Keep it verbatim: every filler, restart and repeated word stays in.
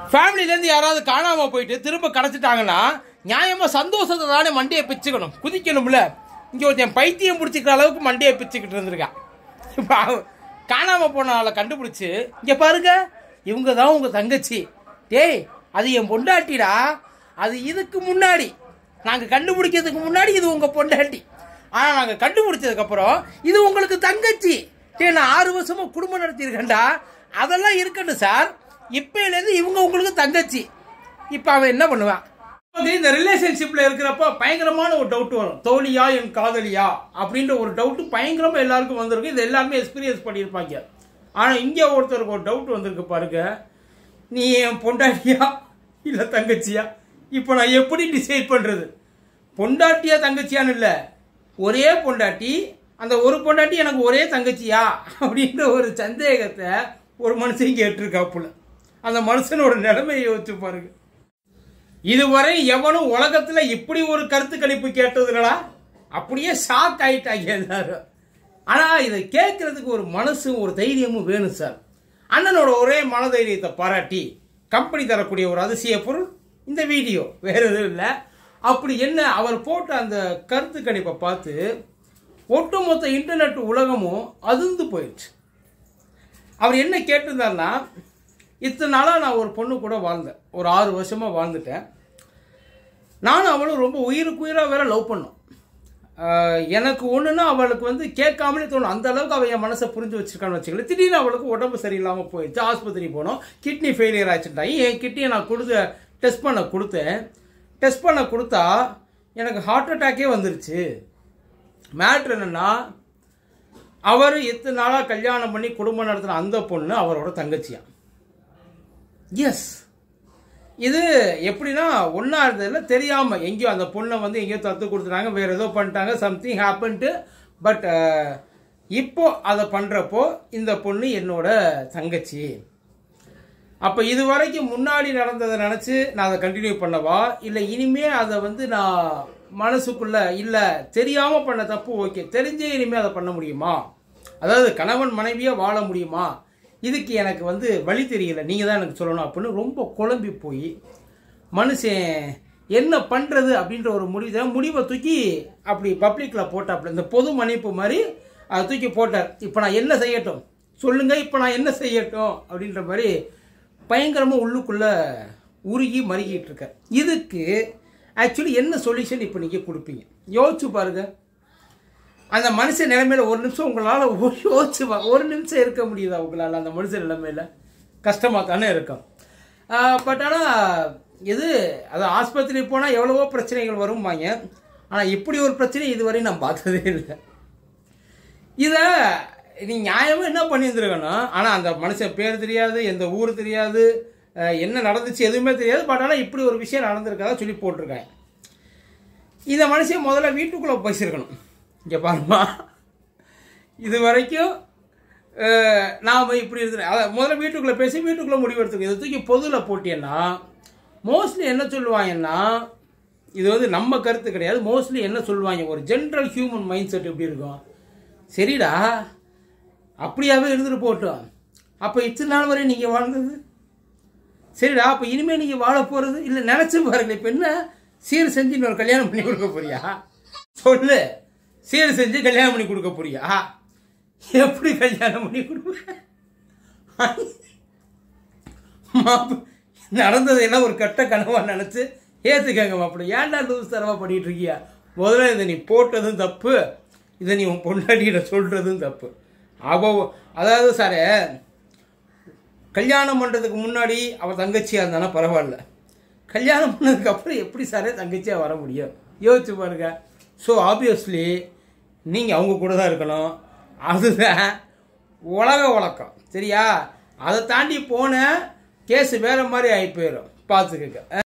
ஃபேமிலிலேருந்து யாராவது காணாமல் போயிட்டு திரும்ப கிடச்சிட்டாங்கன்னா நியாயமாக சந்தோஷத்தை தானே மண்டையை பிச்சுக்கணும், குதிக்கணும்ல. இங்கே ஒருத்தன் பைத்தியம் பிடிச்சிக்கிற அளவுக்கு மண்டையை பிச்சுக்கிட்டு இருந்திருக்கான். இப்போ காணாமல் போன ஆளை கண்டுபிடிச்சி, இங்கே பாருங்க இவங்க தான் உங்கள் தங்கச்சி, டேய் அது என் பொண்டாட்டிடா, அது இதுக்கு முன்னாடி நாங்கள் கண்டுபிடிக்கிறதுக்கு முன்னாடி இது உங்கள் பொண்டாட்டி, ஆனால் நாங்கள் கண்டுபிடிச்சதுக்கப்புறம் இது உங்களுக்கு தங்கச்சி, டே நான் ஆறு வருஷமாக குடும்பம் நடத்தியிருக்கேன்டா, அதெல்லாம் இருக்கட்டும் சார், இப்போலேருந்து இவங்க உங்களுக்கு தங்கச்சி. இப்போ அவன் என்ன பண்ணுவான்? இந்த ரிலேஷன்ஷிப்பில் இருக்கிறப்ப பயங்கரமான ஒரு டவுட் வரும், தோழியா என் காதலியா அப்படின்ற ஒரு டவுட்டு பயங்கரமாக எல்லாருக்கும் வந்திருக்கு. இது எல்லாருமே எக்ஸ்பீரியன்ஸ் பண்ணியிருப்பாங்க. ஆனால் இங்கே ஒருத்தருக்கு ஒரு டவுட் வந்திருக்கு பாருங்க, நீ என் பொண்டாட்டியா இல்லை தங்கச்சியா? இப்போ நான் எப்படி டிசைட் பண்ணுறது? பொண்டாட்டியா தங்கச்சியான்னு இல்லை, ஒரே பொண்டாட்டி, அந்த ஒரு பொண்டாட்டி எனக்கு ஒரே தங்கச்சியா அப்படின்ற ஒரு சந்தேகத்தை ஒரு மனுஷன் கேட்டிருக்காப்புல. அந்த மனுஷனோட நிலைமையை யோசிச்சு பாருங்க. இதுவரை எவனும் உலகத்துல இப்படி ஒரு கருத்து கணிப்பு கேட்டதுலடா, அப்படியே ஷாக் ஆயிட்டாங்க எல்லாரும். ஆனா இதை கேட்கறதுக்கு ஒரு மனசும் ஒரு தைரியமும் வேணும் சார். அண்ணனோட ஒரே மனதைரியத்தை பாராட்டி கம்பெனி தரக்கூடிய ஒரு அதிசய பொருள் இந்த வீடியோ, வேற எதுவும் இல்லை. அப்படி என்ன அவர் போட்ட அந்த கருத்து கணிப்பை பார்த்து ஒட்டுமொத்த இன்டர்நெட் உலகமும் அதிர்ந்து போயிடுச்சு. அவர் என்ன கேட்டிருந்தாருன்னா, இத்தனை நாளாக நான் ஒரு பொண்ணு கூட வாழ்ந்தேன், ஒரு ஆறு வருஷமாக வாழ்ந்துட்டேன். நானும் அவளும் ரொம்ப உயிருக்கு உயிராக வேற லவ் பண்ணோம். எனக்கு ஒன்றுன்னா அவளுக்கு வந்து கேட்காமலே தோணும், அந்த அளவுக்கு அவள் என் மனசை புரிஞ்சு வச்சிருக்கான்னு வச்சுக்கல. திடீர்னு அவளுக்கு உடம்பு சரியில்லாமல் போயிடுச்சு, ஆஸ்பத்திரி போனோம், கிட்னி ஃபெயிலியர் ஆச்சுட்டாங்க. என் கிட்னியை நான் கொடுத்து டெஸ்ட் பண்ண கொடுத்தேன். டெஸ்ட் பண்ண கொடுத்தா எனக்கு ஹார்ட் அட்டாக்கே வந்துருச்சு. மேட்ரு என்னன்னா, அவர் எத்தனை நாளாக கல்யாணம் பண்ணி குடும்பம் நடத்துகிற அந்த பொண்ணு அவரோட தங்கச்சியா. எஸ், இது எப்படின்னா ஒன்றா இருந்ததில் தெரியாமல் எங்கேயோ அந்த பொண்ணை வந்து எங்கேயோ தத்து கொடுத்துட்டாங்க, வேறு ஏதோ பண்ணிட்டாங்க, சம்திங் ஹேப்பன்ட்டு. பட் இப்போ அதை பண்ணுறப்போ இந்த பொண்ணு என்னோட தங்கச்சி. அப்போ இது வரைக்கும் முன்னாடி நடந்ததை நினச்சி நான் அதை கண்டினியூ பண்ணவா, இல்லை இனிமே அதை வந்து நான் மனசுக்குள்ள இல்லை தெரியாமல் பண்ண தப்பு, ஓகே தெரிஞ்சே இனிமேல் அதை பண்ண முடியுமா, அதாவது கணவன் மனைவியாக வாழ முடியுமா, இதுக்கு எனக்கு வந்து வழி தெரியல, நீங்கள் தான் எனக்கு சொல்லணும் அப்படின்னு ரொம்ப குழம்பி போய் மனுஷன் என்ன பண்ணுறது அப்படின்ற ஒரு முடிவை முடிவை தூக்கி அப்படி பப்ளிக்கில் போட்டாப்புல, இந்த பொது மன்னிப்பு மாதிரி அதை தூக்கி போட்டார். இப்போ நான் என்ன செய்யட்டும் சொல்லுங்கள், இப்போ நான் என்ன செய்யட்டும் அப்படின்ற மாதிரி பயங்கரமாக உள்ளுக்குள்ளே உருகி மருகிட்டு இருக்க. இதுக்கு ஆக்சுவலி என்ன சொல்யூஷன் இப்போ நீங்கள் கொடுப்பீங்க? யோசிச்சு பாருங்க. அந்த மனுஷன் நிலைமையில ஒரு நிமிஷம் உங்களால் யோசிச்சு ஒரு நிமிஷம் இருக்க முடியுதா உங்களால்? அந்த மனுஷன் நிலைமையில கஷ்டமாக தானே இருக்கும். பட் ஆனால் இது அது ஆஸ்பத்திரி போனால் எவ்வளவோ பிரச்சனைகள் வரும்பாங்க, ஆனால் இப்படி ஒரு பிரச்சனை இதுவரை நான் பார்த்ததே இல்லை. இதை நீ நியாயமாக என்ன பண்ணியிருந்துருக்கணும், ஆனால் அந்த மனுஷன் பேர் தெரியாது, எந்த ஊர் தெரியாது, என்ன நடந்துச்சு எதுவுமே தெரியாது. பட் ஆனால் இப்படி ஒரு விஷயம் நடந்திருக்காத சொல்லி போட்டிருக்காங்க. இந்த மனுஷன் முதல்ல வீட்டுக்குள்ளே பேசியிருக்கணும். இங்கே பாருமா, இது வரைக்கும் நாம் இப்படி இருக்கிறேன், அதை முதல்ல வீட்டுக்குள்ளே பேசி வீட்டுக்குள்ளே முடிவு எடுத்துக்கணும். இதை தூக்கி பொதுவில் போட்டியன்னா மோஸ்ட்லி என்ன சொல்லுவாங்கன்னா, இது வந்து நம்ம கருத்து கிடையாது, மோஸ்ட்லி என்ன சொல்லுவாங்க, ஒரு ஜென்ரல் ஹியூமன் மைண்ட் செட் எப்படி இருக்கும், சரிடா அப்படியாவே இருந்துட்டு போட்டோம், அப்போ இத்தனை நாள் வரை நீங்கள் வாழ்ந்தது சரிடா, அப்போ இனிமேல் நீங்கள் வாழ போகிறது இல்லை, நினச்சி பாருங்க. இப்போ என்ன சீர் செஞ்சு இன்னொரு கல்யாணம் பண்ணி கொடுக்க போறியா? சொல்லு, சீர் செஞ்சு கல்யாணம் பண்ணி கொடுக்க போறியா? எப்படி கல்யாணம் பண்ணி கொடுப்ப? நடந்ததெல்லாம் ஒரு கட்ட கனவா நினைச்சு ஏத்துக்கங்க மாப்பிள்ள. ஏன்டா லூஸ் தரவா பண்ணிட்டு இருக்கியா? முதல்ல இதை நீ போட்டதும் தப்பு, இதை நீ உன் பொண்டாட்டியிட சொல்றதும் தப்பு. அவ அதாவது சார், கல்யாணம் பண்ணுறதுக்கு முன்னாடி அவள் தங்கச்சியாக இருந்தானா பரவாயில்ல, கல்யாணம் பண்ணதுக்கு அப்புறம் எப்படி சாரே தங்கச்சியாக வர முடியும்? யோசிச்சு பாருங்க. ஸோ ஆப்வியஸ்லி நீங்கள் அவங்க கூட தான் இருக்கணும், அதுதான் உலக வழக்கம், சரியா? அதை தாண்டி போன கேஸ் வேறு மாதிரி ஆகி போயிடும், பார்த்துக்கங்க.